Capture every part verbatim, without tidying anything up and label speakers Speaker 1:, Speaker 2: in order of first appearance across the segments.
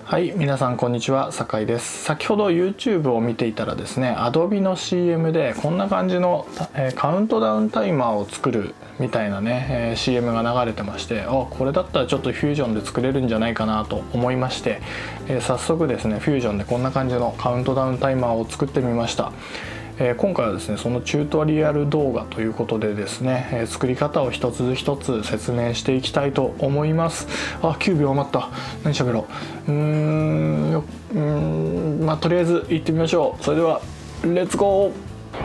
Speaker 1: はい、皆さんこんにちは、酒井です。先ほど YouTube を見ていたらですね、Adobe の シーエム でこんな感じの、えー、カウントダウンタイマーを作るみたいなね、えー、シーエム が流れてまして、あ、これだったらちょっと Fusion で作れるんじゃないかなと思いまして、えー、早速ですね Fusion でこんな感じのカウントダウンタイマーを作ってみました。えー、今回はですねそのチュートリアル動画ということでですね、えー、作り方を一つ一つ説明していきたいと思います。あ、きゅうびょう余った。何喋ろう。うーんようーんまあとりあえず行ってみましょう。それではレッツゴー。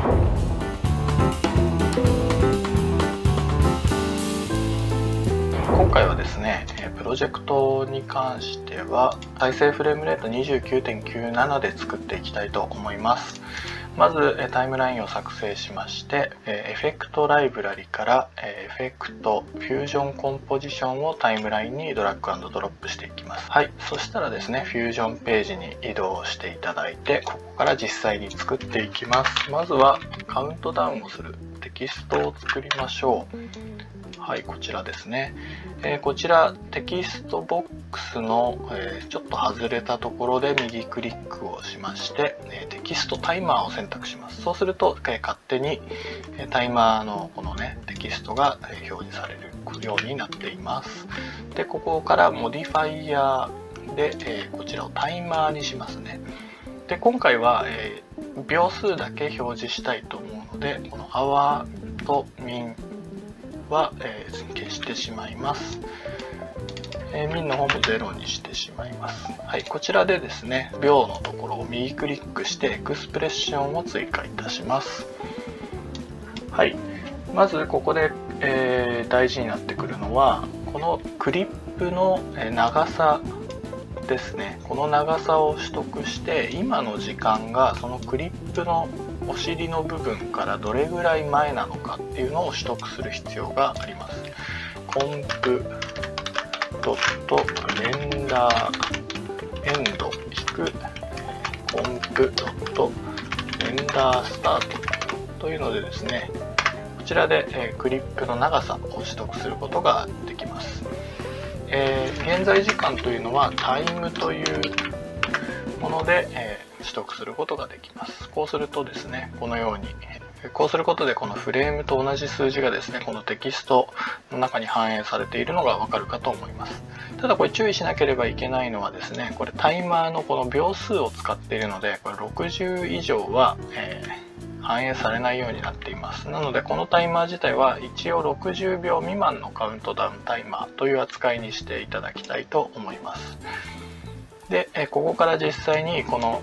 Speaker 1: 今回はですねプロジェクトに関しては再生フレームレート にじゅうきゅうてんきゅうなな で作っていきたいと思います。まずタイムラインを作成しまして、エフェクトライブラリからエフェクトフュージョンコンポジションをタイムラインにドラッグ&ドロップしていきます。はい、そしたらですねフュージョンページに移動していただいて、ここから実際に作っていきます。まずはカウントダウンをするテキストを作りましょう。はい、こちらですね、えー、こちらテキストボックスの、えー、ちょっと外れたところで右クリックをしまして、えー、テキストタイマーを選択します。そうすると、えー、勝手に、えー、タイマーのこのねテキストが、えー、表示されるようになっています。でここからモディファイヤーで、えー、こちらをタイマーにしますね。で今回は、えー、秒数だけ表示したいと思うので、このアワーとミンは、えー、消してしまいます。えー、ミンの方もゼロにしてしまいます。はい、こちらでですね、秒のところを右クリックしてエクスプレッションを追加いたします。はい、まずここで、えー、大事になってくるのは、このクリップの長さですね。この長さを取得して、今の時間がそのクリップのお尻の部分からどれぐらい前なのかっていうのを取得する必要があります。コンプドットレンダーエンド引くコンプドットレンダースタートというのでですね、こちらで、えー、クリップの長さを取得することができます。えー、現在時間というのはタイムというもので、えー取得することができます。こうするとですね、このようにこうすることでこのフレームと同じ数字がですねこのテキストの中に反映されているのがわかるかと思います。ただこれ注意しなければいけないのはですね、これタイマーのこの秒数を使っているので、これろくじゅう以上は、えー、反映されないようになっています。なのでこのタイマー自体は一応ろくじゅうびょう未満のカウントダウンタイマーという扱いにしていただきたいと思います。でここから実際にこの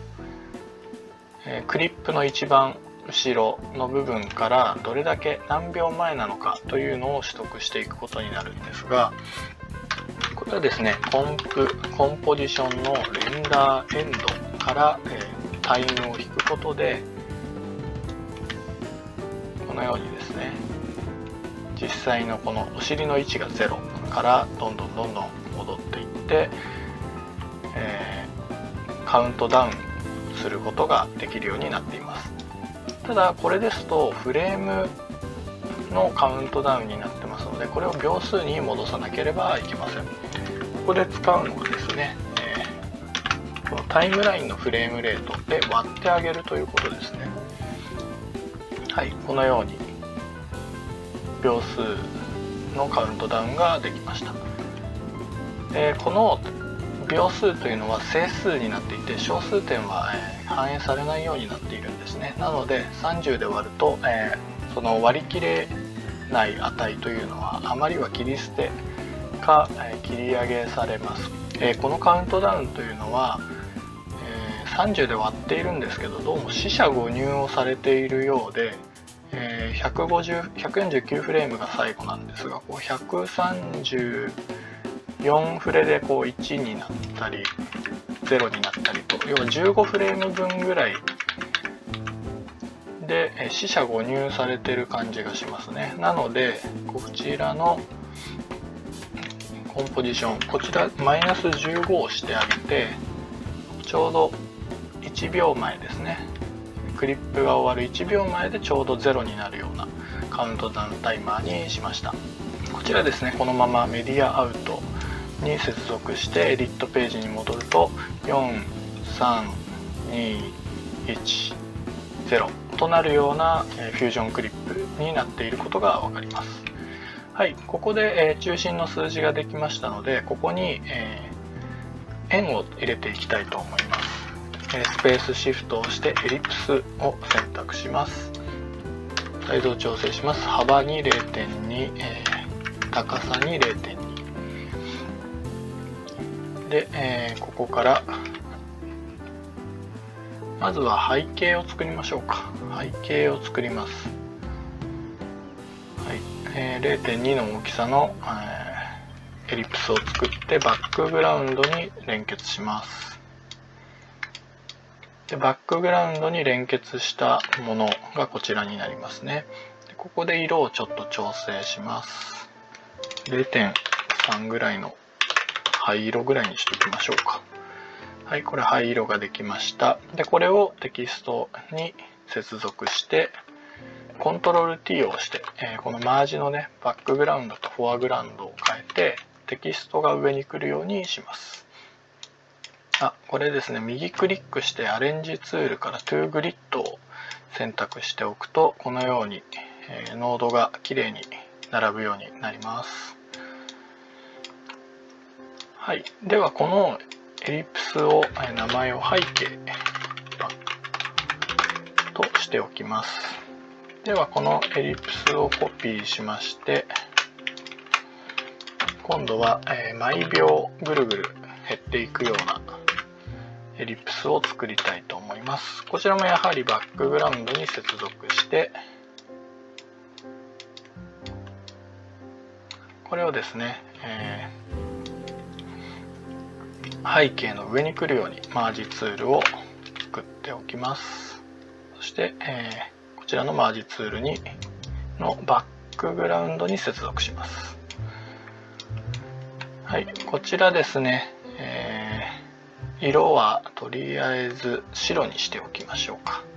Speaker 1: クリップの一番後ろの部分からどれだけ何秒前なのかというのを取得していくことになるんですが、これはですねコンプコンポジションのレンダーエンドから、えー、タイムを引くことでこのようにですね実際のこのお尻の位置がゼロからどんどんどんどん戻っていって、えー、カウントダウンすることができるようになっています。ただこれですとフレームのカウントダウンになってますので、これを秒数に戻さなければいけません。ここで使うのはですね、えー、このタイムラインのフレームレートで割ってあげるということですね。はい、このように秒数のカウントダウンができました。えー、この秒数というのは整数になっていて、小数点は反映されないようになっているんですね。なのでさんじゅうで割ると、えー、その割り切れない値というのはあまりは切り捨てか、えー、切り上げされます。えー、このカウントダウンというのは、えー、さんじゅうで割っているんですけど、どうも四捨五入をされているようで、えー、ひゃくごじゅう、ひゃくよんじゅうきゅうフレームが最後なんですが、こうひゃくさんじゅうよんフレでこういちになったりゼロになったりと、要はじゅうごフレーム分ぐらいで四捨五入されてる感じがしますね。なのでこちらのコンポジション、こちらマイナスじゅうごをしてあげて、ちょうどいちびょうまえですね、クリップが終わるいちびょうまえでちょうどゼロになるようなカウントダウンタイマーにしました。こちらですね、このままメディアアウトに接続してエディットページに戻るとよんさんにいちゼロとなるようなフュージョンクリップになっていることが分かります。はい、ここで、えー、中心の数字ができましたので、ここに、えー、円を入れていきたいと思います。えー、スペースシフトをしてエリプスを選択します。サイズを調整します。幅に れいてんに、えー、高さに れいてんに で、えー、ここからまずは背景を作りましょうか。背景を作ります。はい、えー、れいてんにの大きさの、えー、エリプスを作ってバックグラウンドに連結します。でバックグラウンドに連結したものがこちらになりますね。でここで色をちょっと調整します。れいてんさん ぐらいの灰色ぐらいにしておきましょうか。はい、これ灰色ができました。でこれをテキストに接続してコントロール ティー を押して、えー、このマージのねバックグラウンドとフォアグラウンドを変えてテキストが上に来るようにします。あ、これですね、右クリックしてアレンジツールからトゥーグリッドを選択しておくとこのように、えー、ノードがきれいに並ぶようになります。はい、ではこのエリプスを名前を背景としておきます。ではこのエリプスをコピーしまして今度は毎秒ぐるぐる減っていくようなエリプスを作りたいと思います。こちらもやはりバックグラウンドに接続してこれをですね、えー、背景の上に来るようにマージツールを作っておきます。そして、えー、こちらのマージツールにのバックグラウンドに接続します。はい、こちらですね、えー、色はとりあえず白にしておきましょうか。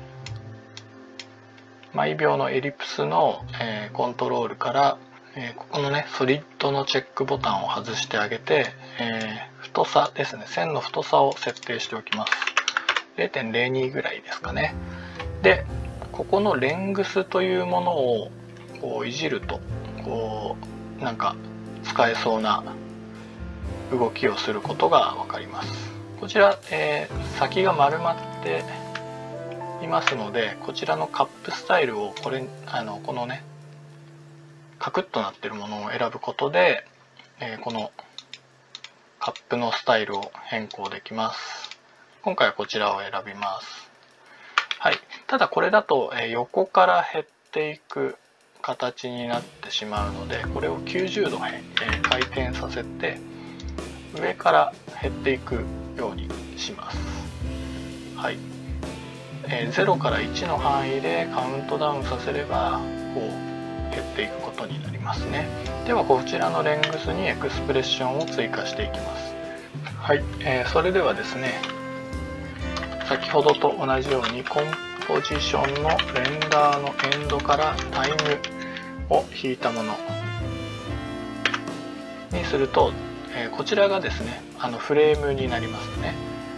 Speaker 1: 毎秒のエリプスの、えー、コントロールからえー、ここのねソリッドのチェックボタンを外してあげて、えー、太さですね、線の太さを設定しておきます。 れいてんれいに ぐらいですかね。でここのレングスというものをこういじるとこうなんか使えそうな動きをすることが分かります。こちら、えー、先が丸まっていますのでこちらのカップスタイルをこれあのこのねカクッとなっているものを選ぶことで、えー、このカップのスタイルを変更できます。今回はこちらを選びます。はい、ただこれだと、えー、横から減っていく形になってしまうのでこれをきゅうじゅうど、えー、回転させて上から減っていくようにします。はい、えー、ゼロからいちの範囲でカウントダウンさせればこう減っていくことになりますね。ではこちらのレングスにエクスプレッションを追加していきます。はい、えー、それではですね先ほどと同じようにコンポジションのレンダーのエンドからタイムを引いたものにすると、えー、こちらがですねあのフレームになりますね。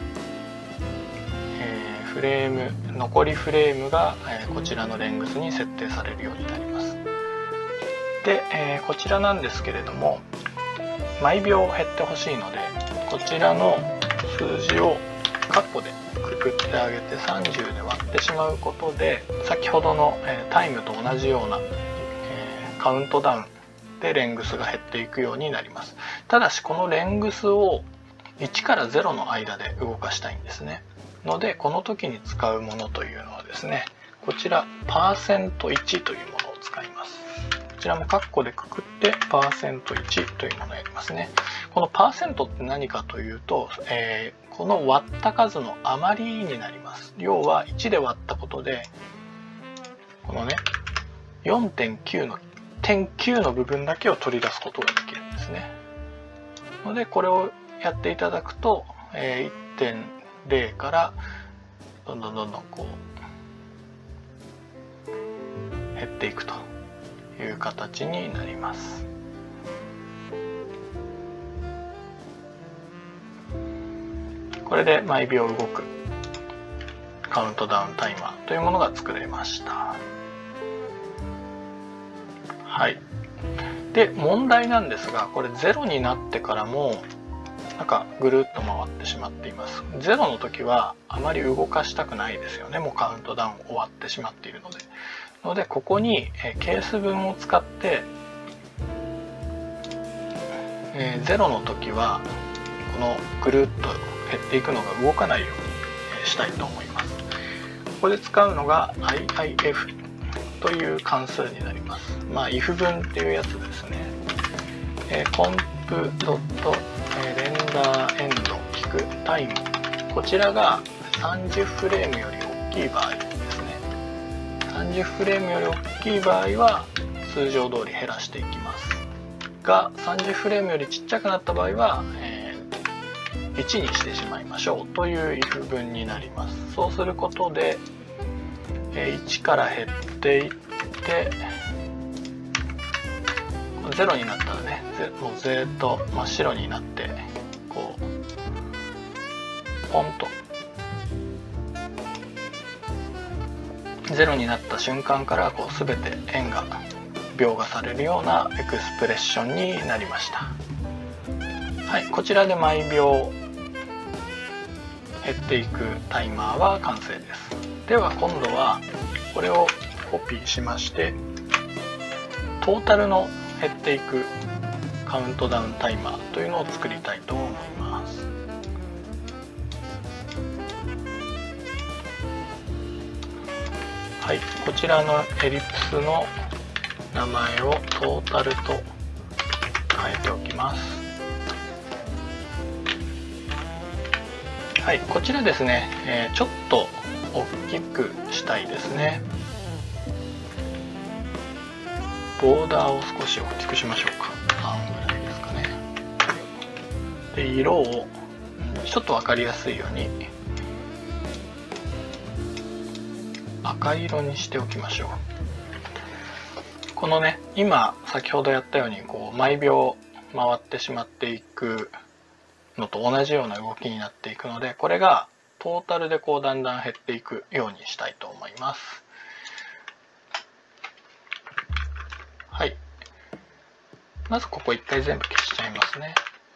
Speaker 1: えー、フレーム残りフレームが、えー、こちらのレングスに設定されるようになります。で、えー、こちらなんですけれども毎秒減ってほしいのでこちらの数字をカッコでくくってあげてさんじゅうで割ってしまうことで先ほどの、えー、タイムと同じような、えー、カウントダウンでレングスが減っていくようになります。ただしこのレングスをいちからゼロの間で動かしたいんですね。のでこの時に使うものというのはですねこちらパーセントいちというものを使います。こちらもカッコでくくってパーセントいちというものをやりますね。このパーセントって何かというと、えー、この割った数の余りになります。要はいちで割ったことでこのね よんてんきゅう の点きゅうの部分だけを取り出すことができるんですね。のでこれをやっていただくと、えー、いってんれい からどんどんどんどんこう減っていくという形になります。 これで毎秒動くカウントダウンタイマーというものが作れました。はい。で、問題なんですが、これゼロになってからもなんかぐるっと回ってしまっています。ゼロの時はあまり動かしたくないですよね。もうカウントダウン終わってしまっているので。のでここにケース分を使って、えー、ゼロの時はこのぐるっと減っていくのが動かないようにしたいと思います。ここで使うのが アイアイエフ という関数になります。まあ if 分っていうやつですね。えー、コンプドットレンダーエンド引くタイム、こちらがさんじゅうフレームより大きい場合ですね。さんじゅうフレームより大きい場合は通常通り減らしていきますが、さんじゅうフレームよりちっちゃくなった場合は、えー、いちにしてしまいましょうという if 文になります。そうすることで、えー、いちから減っていってゼロになったらね、もうずっと真っ白になってこうポンとゼロになった瞬間からこう全て円が描画されるようなエクスプレッションになりました。はい、こちらで毎秒減っていくタイマーは完成です。では今度はこれをコピーしましてトータルの減っていくカウントダウンタイマーというのを作りたいと思います。はい、こちらのエリプスの名前をトータルと変えておきます。はい、こちらですね、えー、ちょっと大きくしたいですね。ボーダーを少し大きくしましょうか。さんぐらいですかね。で、色をちょっと分かりやすいように赤色にしておきましょう。このね、今先ほどやったようにこう毎秒回ってしまっていくのと同じような動きになっていくので、これがトータルでこうだんだん減っていくようにしたいと思います。はい。まずここ一回全部消しちゃいますね。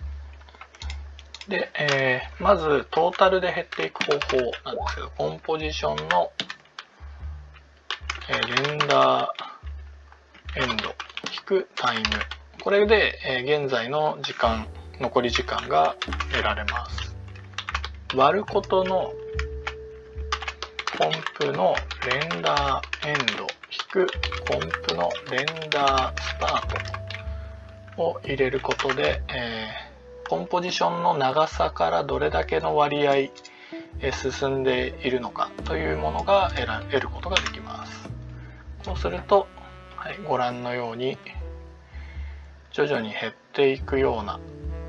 Speaker 1: で、えー、まずトータルで減っていく方法なんですけど、コンポジションの、えー、レンダーエンド引くタイム。これで、えー、現在の時間、残り時間が得られます。割ることのコンプのレンダーエンド引くコンプのレンダースタートを入れることで、えー、コンポジションの長さからどれだけの割合進んでいるのかというものが得ることができます。そうすると、はい、ご覧のように徐々に減っていくような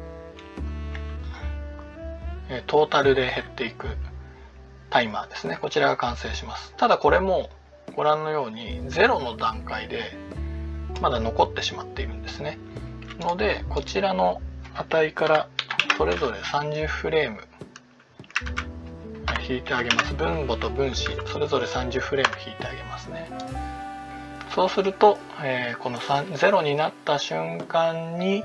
Speaker 1: トータルで減っていくタイマーですね。こちらが完成します。ただこれもご覧のようにゼロの段階でまだ残ってしまっているんですね。のでこちらの値からそれぞれさんじゅうフレーム引いてあげます。分母と分子それぞれさんじゅうフレーム引いてあげますね。そうすると、えー、このゼロになった瞬間に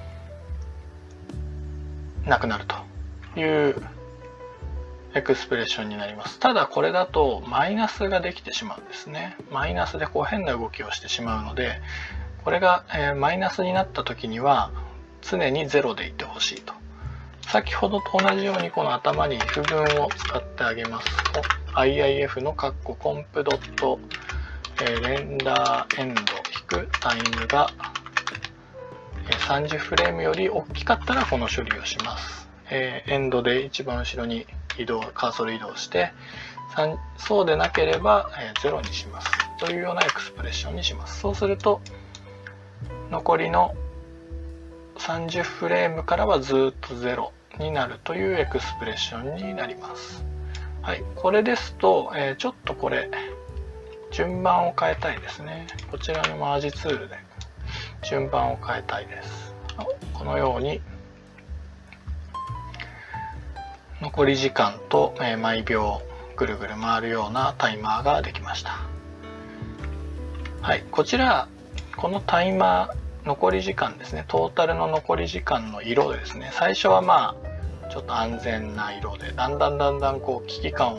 Speaker 1: なくなるというエクスプレッションになります。ただこれだとマイナスができてしまうんですね。マイナスでこう変な動きをしてしまうので、これが、えー、マイナスになった時には常にゼロでいてほしいと。先ほどと同じようにこの頭に if 文を使ってあげますと アイアイエフ のカッココンプドットレンダーエンド引くタイムがさんじゅうフレームより大きかったらこの処理をします。えー、エンドで一番後ろに移動カーソル移動してそうでなければゼロにしますというようなエクスプレッションにします。そうすると残りのさんじゅうフレームからはずっとゼロになるというエクスプレッションになります。はい、これですと、えー、ちょっとこれ順番を変えたいですね。こちらのマージツールで順番を変えたいです。このように残り時間と、えー、毎秒ぐるぐる回るようなタイマーができました。はい、こちらこのタイマー残り時間ですね、トータルの残り時間の色でですね、最初はまあちょっと安全な色で、だんだんだんだんこう危機感を、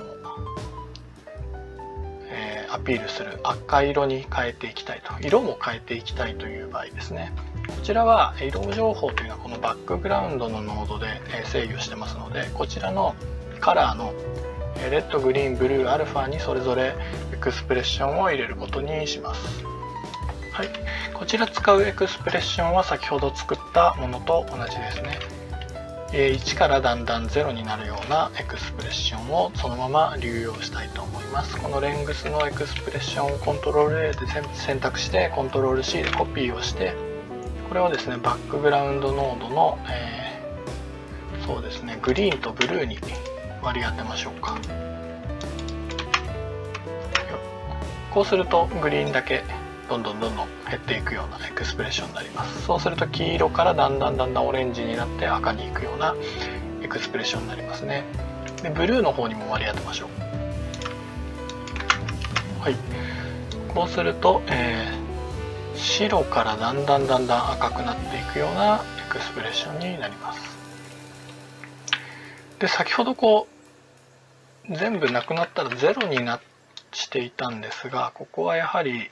Speaker 1: えー、アピールする赤色に変えていきたいと、色も変えていきたいという場合ですね、こちらは色情報というのはこのバックグラウンドのノードで制御してますので、こちらのカラーのレッド、グリーン、ブルー、アルファにそれぞれエクスプレッションを入れることにします。はい、こちら使うエクスプレッションは先ほど作ったものと同じですね。いちからだんだんゼロになるようなエクスプレッションをそのまま流用したいと思います。このレングスのエクスプレッションをコントロール A で選択してコントロール C でコピーをして、これをですねバックグラウンドノードの、えー、そうですねグリーンとブルーに割り当てましょうか。こうするとグリーンだけどんどんどんどん減っていくようなエクスプレッションになります。そうすると黄色からだんだんだんだんオレンジになって赤に行くようなエクスプレッションになりますね。でブルーの方にも割り当てましょう。はい、こうすると、えー、白からだんだんだんだん赤くなっていくようなエクスプレッションになります。で先ほどこう全部なくなったらゼロになしていたんですが、ここはやはり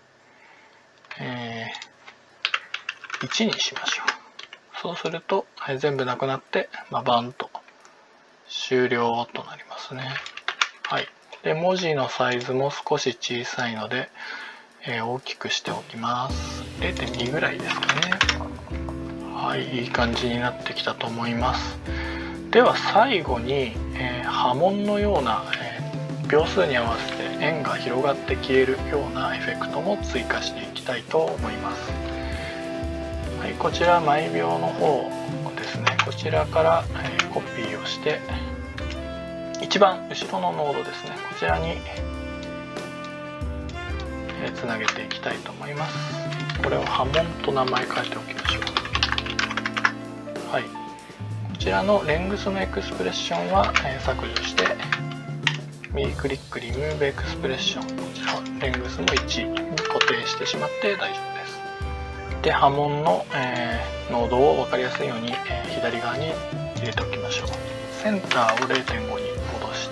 Speaker 1: えー、いちにしましょう。そうすると、はい、全部なくなって、まあ、バンと終了となりますね。はい、で文字のサイズも少し小さいので、えー、大きくしておきます。れいてんに ぐらいですかね。はい、いい感じになってきたと思います。では最後に、えー、波紋のような、えー、秒数に合わせて円が広がって消えるようなエフェクトも追加していきたいと思います。はい、こちら毎秒の方ですね、こちらから、えー、コピーをして一番後ろのノードですね、こちらに、えー、つなげていきたいと思います。これを波紋と名前変えておきましょう。はい、こちらのレングスのエクスプレッションは、えー、削除して右クリックリムーブエクスプレッション、こちらレングスのいちに固定してしまって大丈夫です。で波紋の、えー、ノードを分かりやすいように、えー、左側に入れておきましょう。センターを れいてんご に戻して、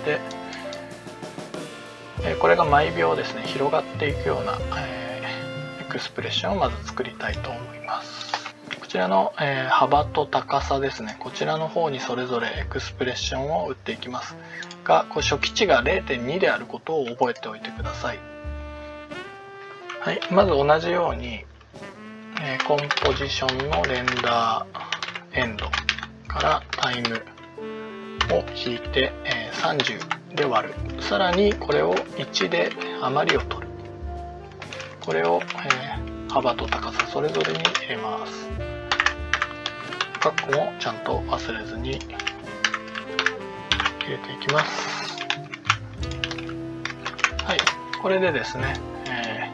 Speaker 1: えー、これが毎秒ですね広がっていくような、えー、エクスプレッションをまず作りたいと思います。こちらの、えー、幅と高さですね、こちらの方にそれぞれエクスプレッションを打っていきますが、こう初期値が れいてんに であることを覚えておいてください。はい、まず同じように、えー、コンポジションのレンダーエンドからタイムを引いて、えー、さんじゅうで割る。さらにこれをいちで余りを取る。これを、えー、幅と高さそれぞれに入れます。カッコもちゃんと忘れずに入れていきます。はい、これでですね、え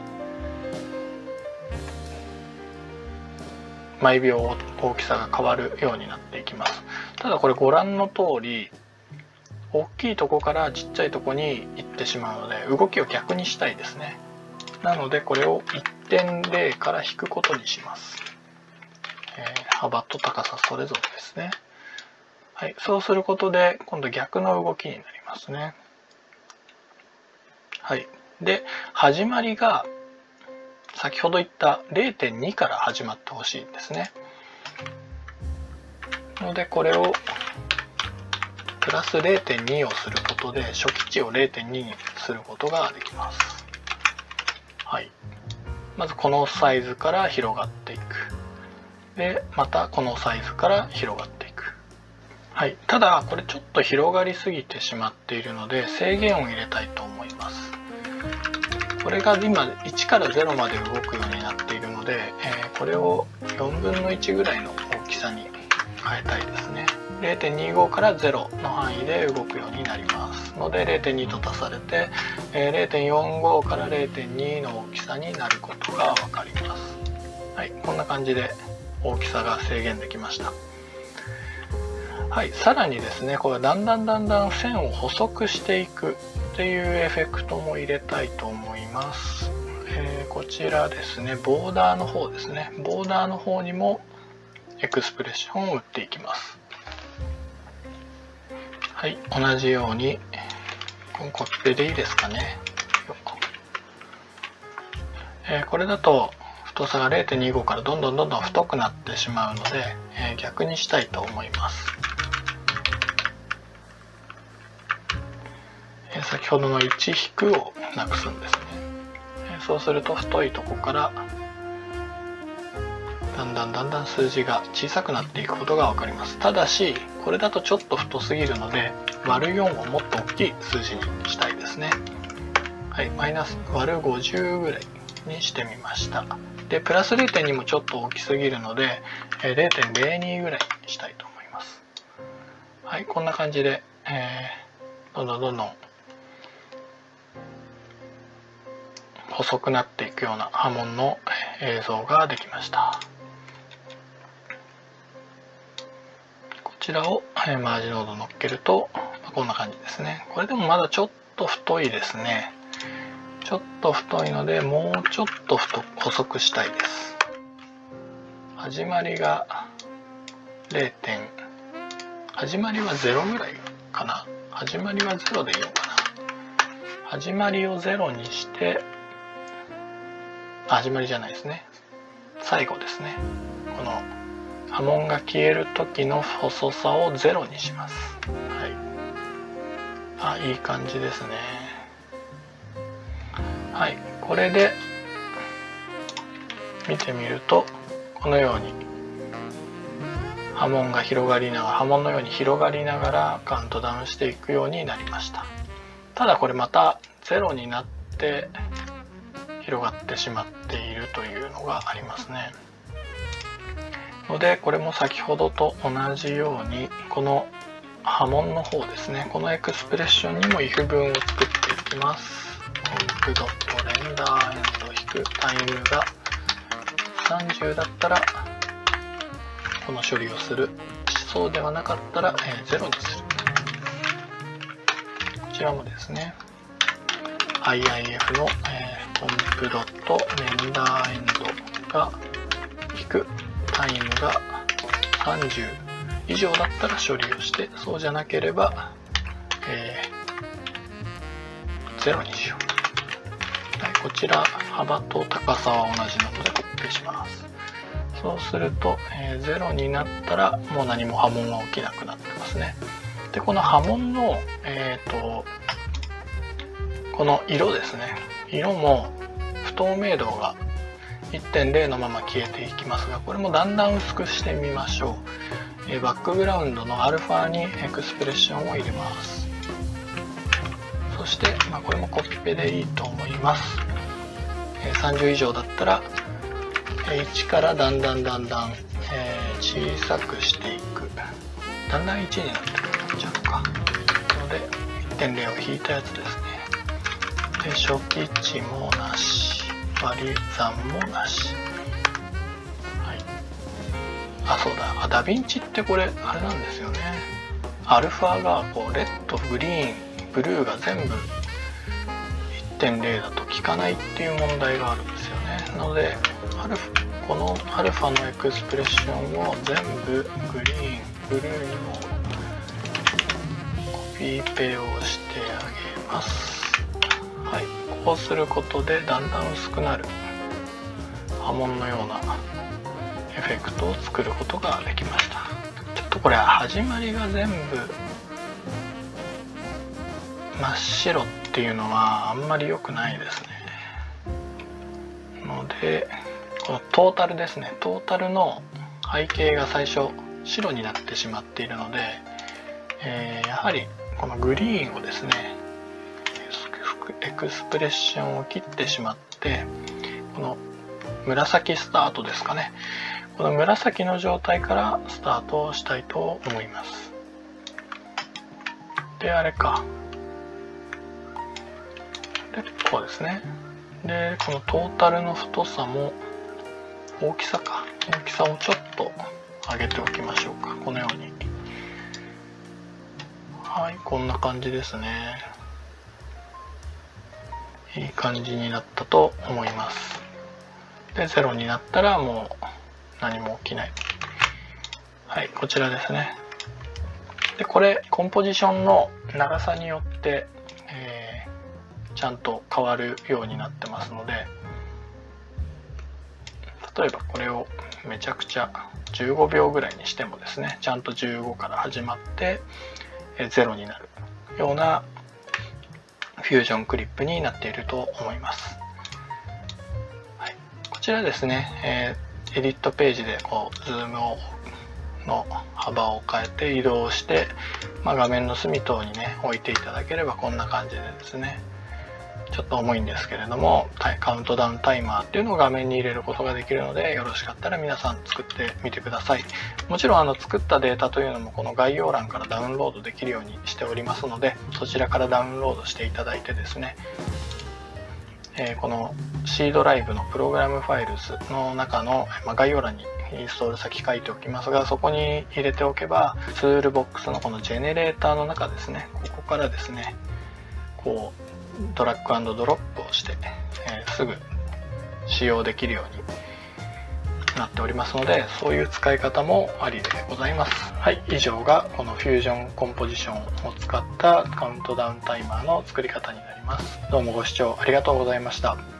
Speaker 1: ー、毎秒大きさが変わるようになっていきます。ただこれご覧の通り大きいとこからちっちゃいとこに行ってしまうので動きを逆にしたいですね。なのでこれを いってんゼロ から引くことにします。えー、幅と高さそれぞれですね。はい、そうすることで今度逆の動きになりますね。はい、で始まりが先ほど言った れいてんに から始まってほしいんですね。のでこれをプラス れいてんに をすることで初期値を れいてんに にすることができます。はい、まずこのサイズから広がっていく。でまたこのサイズから広がっていく。はい、ただこれちょっと広がりすぎてしまっているので制限を入れたいと思います。これが今いちからゼロまで動くようになっているので、えー、これをよんぶんのいちぐらいの大きさに変えたいですね。れいてんにじゅうご からゼロの範囲で動くようになりますので れいてんに と足されて、えー、れいてんよんじゅうご から れいてんに の大きさになることが分かります。はい、こんな感じで大きさが制限できました。 はい、さらにですね、これだんだんだんだん線を細くしていくっていうエフェクトも入れたいと思います。えー、こちらですね、ボーダーの方ですね、ボーダーの方にもエクスプレッションを打っていきます。はい、同じようにこのコピペでいいですかね。えー、これだと太さが れいてんにご からどんどんどんどん太くなってしまうので、えー、逆にしたいと思います。えー、先ほどのいち引くをなくすんですね。えー、そうすると太いとこからだんだんだんだん数字が小さくなっていくことが分かります。ただしこれだとちょっと太すぎるので割るよんをもっと大きい数字にしたいですね。はい、マイナス割るごじゅうぐらいにしてみました。でプラス れいてんに もちょっと大きすぎるので れいてんぜろに ぐらいにしたいと思います。はい、こんな感じで、えー、どんどんどんどん細くなっていくような波紋の映像ができました。こちらをマージノード乗っけるとこんな感じですね。これでもまだちょっと太いですね。ちょっと太いのでもうちょっと太細くしたいです。始まりが れいてん 始まりはゼロぐらいかな。始まりはゼロでいいのかな。始まりをゼロにして始まりじゃないですね、最後ですね。この波紋が消える時の細さをゼロにします。はい、あ、いい感じですね。はい、これで見てみるとこのように波紋が広がりながら波紋のように広がりながらカウントダウンしていくようになりました。ただこれまたゼロになって広がってしまっているというのがありますね。のでこれも先ほどと同じようにこの波紋の方ですね、このエクスプレッションにも イフ 文を作っていきます。コンプドットレンダーエンド引くタイムがさんじゅうだったらこの処理をする、そうではなかったら、えー、ゼロにする。こちらもですね アイアイエフ の、えー、コンプドットレンダーエンドが引くタイムがさんじゅう以上だったら処理をして、そうじゃなければ、えー、ゼロにしよう。はい、こちら幅と高さは同じなのでコピペします。そうすると、えー、ゼロになったらもう何も波紋は起きなくなってますね。でこの波紋の、えーと、この色ですね、色も不透明度が いってんゼロ のまま消えていきますが、これもだんだん薄くしてみましょう。えー、バックグラウンドのアルファにエクスプレッションを入れます。そして、まあ、これもコピペでいいと思います。えー、さんじゅう以上だったらいちからだんだんだんだん、えー、小さくしていく。だんだんいちになってくるんちゃうか。ので いってんゼロ を引いたやつですね。で初期値もなし、割り算もなし。はい、あ、そうだ、あ、ダヴィンチってこれあれなんですよね。アルファがこうレッド、グリーン、ブルーが全部 いってんゼロ だと効かないっていう問題があるんですよね。なのでアルフこのアルファのエクスプレッションを全部グリーン、ブルーにもコピーペをしてあげます。はい、こうすることでだんだん薄くなる波紋のようなエフェクトを作ることができました。ちょっとこれ始まりが全部真っ白っていうのはあんまり良くないですね。のでこのトータルですね、トータルの背景が最初白になってしまっているので、えー、やはりこのグリーンをですねエクスプレッションを切ってしまって、この紫スタートですかね、この紫の状態からスタートをしたいと思います。であれかでこうですね。でこのトータルの太さも大きさか大きさをちょっと上げておきましょうか。このようにはい、こんな感じですね。いい感じになったと思います。で、ゼロになったらもう何も起きない。はい、こちらですね。で、これコンポジションの長さによって、えー、ちゃんと変わるようになってますので、例えばこれをめちゃくちゃじゅうごびょうぐらいにしてもですね、ちゃんとじゅうごから始まってゼロになるようなフュージョンクリップになっていると思います。はい、こちらですね、えー、エディットページでこうズームをの幅を変えて移動して、まあ、画面の隅等にね置いていただければこんな感じでですね、ちょっと重いんですけれどもカウントダウンタイマーっていうのを画面に入れることができるので、よろしかったら皆さん作ってみてください。もちろんあの作ったデータというのもこの概要欄からダウンロードできるようにしておりますので、そちらからダウンロードしていただいてですね、えー、この C ドライブのプログラムファイルズの中の、まあ、概要欄にインストール先書いておきますが、そこに入れておけばツールボックスのこのジェネレーターの中ですね、ここからですねこうドラッグ&ドロップをして、えー、すぐ使用できるようになっておりますので、そういう使い方もありでございます。はい、以上がこのフュージョンコンポジションを使ったカウントダウンタイマーの作り方になります。どうもご視聴ありがとうございました。